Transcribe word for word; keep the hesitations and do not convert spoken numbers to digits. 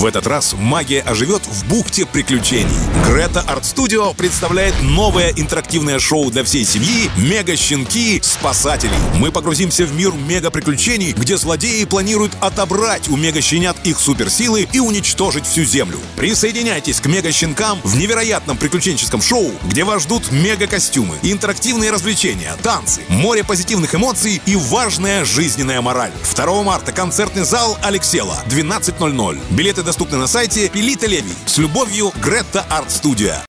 В этот раз магия оживет в бухте приключений. Грета Арт Студио представляет новое интерактивное шоу для всей семьи «Мега-щенки спасатели». Мы погрузимся в мир мега-приключений, где злодеи планируют отобрать у мега-щенят их суперсилы и уничтожить всю землю. Присоединяйтесь к мега-щенкам в невероятном приключенческом шоу, где вас ждут мега-костюмы, интерактивные развлечения, танцы, море позитивных эмоций и важная жизненная мораль. второго марта концертный зал Алексела, двенадцать ноль ноль. Билеты доступны на сайте Пелита Леви. С любовью, Грета Арт Студио.